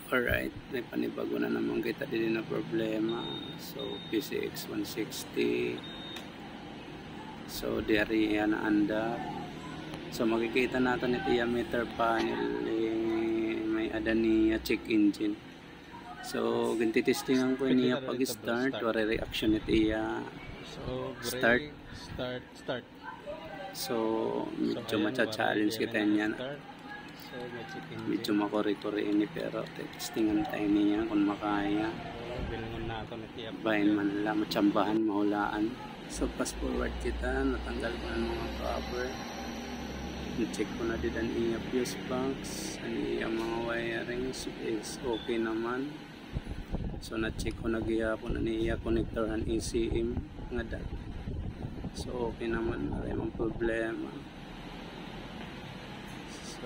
Alright, may panibago na naman kita din na problema. So, PCX 160. So, diri yan na anda. So, makikita natin ito yung meter panel. May ada niya check engine. So, ganti testingan ko niya pag-start. Wala reaction ito iya. So, Start. So, medyo macha-challenge kita niyan. Medyo makori-kori ini pero testingan tayo niya kung makaya. Bayan man lang, matsambahan, mahulaan. So, fast forward kita, natanggal ko ng mga cover. Na-check ko na din ang iya fuse box, ang iya mga wirings is okay naman. So, na-check ko na gihapon ang iya connector ang ECM nga dati. So, okay naman, wala yung problema. So,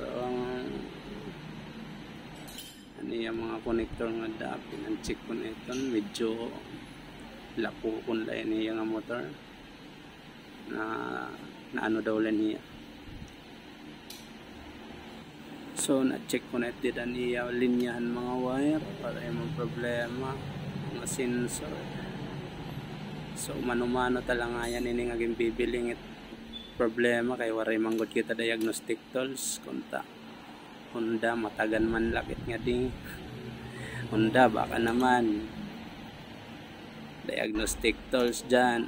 ano yung mga connector nga dati, na-check ko na ito, medyo lako kung lain niya nga motor na ano daw lang niya. So, na-check ko na ito din niya linyahan mga wire para yung problema, mga sensor. So, mano-mano talaga yan ini nga bibiling problema kay waray manggod kita diagnostic tools kunta Honda matagan man lakit nga ding Honda baka naman diagnostic tools dyan.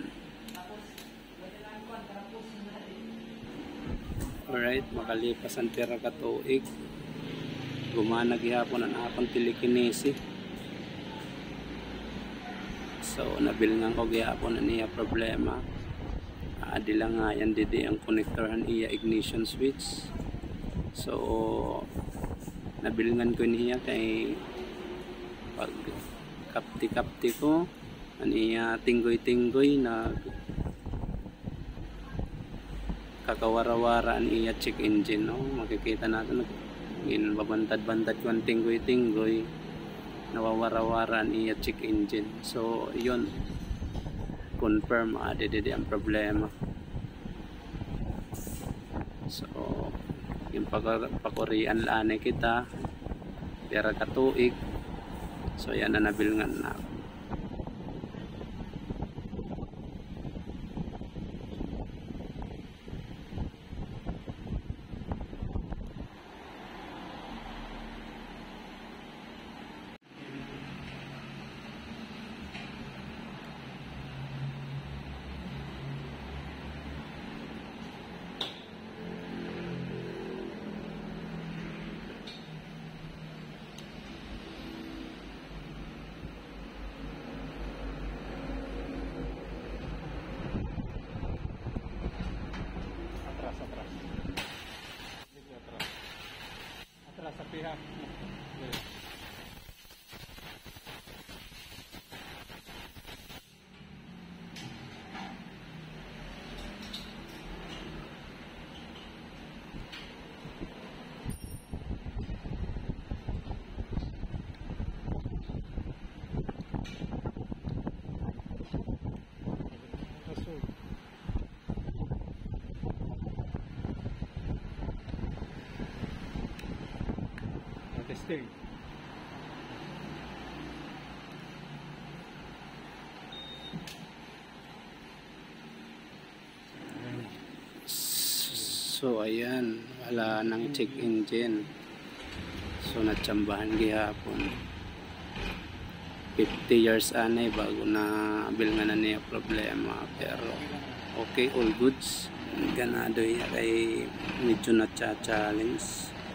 Alright, makalipas ang tira ka tuig gumana gihapon ang akong telekinesi. So nabilngan ko gihapon na niya problema. Adi lang nga yan didi ang connector han iya ignition switch. So nabilngan ko niya kay pag kapti ko aniya tinggoy na kakawara-wara aniya check engine, no? Makikita natin babantad-bantad ko ang tinggoy nawawara-wara aniya check engine. So yun, confirm didi ang problema. So yung pakorian laane kita pera katuig. So yan na nabilngan na. Sa pihak. Testing. So ayan, wala nang check engine. So natsambahan gihapon 50 years anay bago na bilngan na niya problema, pero okay, all goods. Ganado iya kay medyo na challenge.